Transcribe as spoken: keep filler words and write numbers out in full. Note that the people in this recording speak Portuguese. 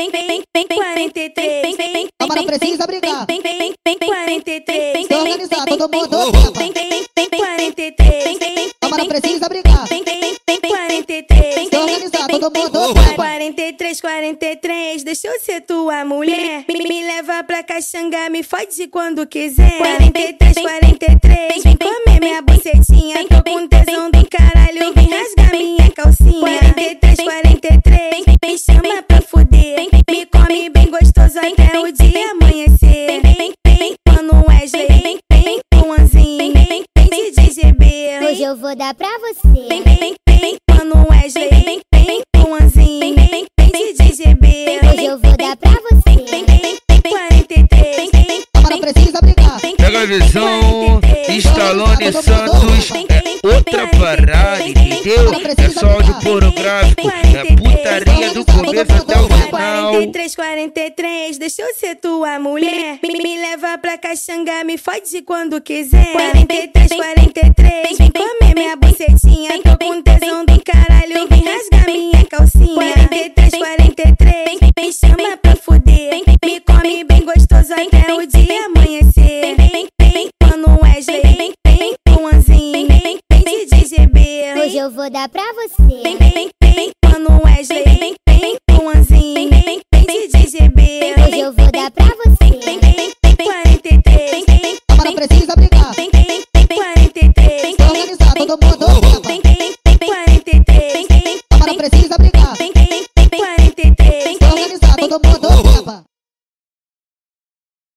quarenta e três, Câmara precisa brigar. quarenta e três, Se organizar, todo mundo quarenta e três, Câmara precisa brigar. quarenta e três, Se organizar, todo mundo quarenta e três, quarenta e três, deixa eu ser tua mulher. Me, me leva pra Caxangá, me fode quando quiser. quarenta e três, quarenta e três, vem comer minha bucetinha. Tô com tesão do caralho, vem rasgar minha calcinha. quarenta e três, quarenta e três, me chama pra fuder. Me come bem gostoso até o dia amanhecer. Mano Wesley, com Anzinho, D J G B. Hoje eu vou dar pra você. Mano Wesley, com Anzinho, D J G B. Hoje eu vou dar pra você. quarenta e três, Câmara precisa brigar. Pega a visão, Stallone Santos é outra parada, entendeu? É só áudio pornográfico, é putaria do começo até o final. quarenta e três, quarenta e três, deixa eu ser tua mulher. Me, me leva pra Caxangá, me fode quando quiser. quarenta e três, quarenta e três, vem comer minha bucetinha. Tô com tesão do caralho, vem rasgar minha calcinha. quarenta e três, quarenta e três, me chama pra fuder. Me come bem gostoso até o dia amanhecer. Mano Wesley, com Anzinho, D J G B. Hoje eu vou dar pra você. Mano Wesley, com Anzinho, D J G B. Hoje eu vou dar pra você. quarenta e três, Câmara precisa brigar.